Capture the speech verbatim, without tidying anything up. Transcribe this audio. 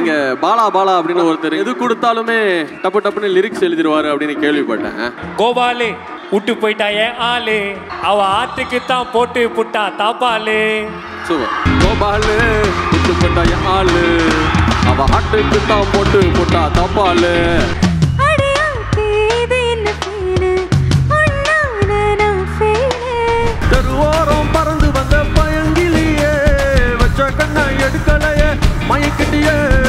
இங்க பாலா பாலா அப்படின்னு ஒருத்தர் எது கொடுத்தாலுமே டப்பு டப்புன்னு லிரிக்ஸ் எழுதிடுவாரு அப்படின்னு கேள்விப்பட்டேன். கோபாலு விட்டு போயிட்டா ஏன் ஆளு, அவ ஆத்துக்கு தான் போட்டு புட்டா தாப்பாலு. கோபாலு விட்டு போயிட்டா ஏன் ஆளு, அவ ஆட்டுக்கு தான் போட்டு புட்டா தாப்பாலு. தெருவோரம் பறந்து வந்த பயங்கிலியே, வச்ச கண்ணை எடுக்கலையே மயக்கிட்டியே.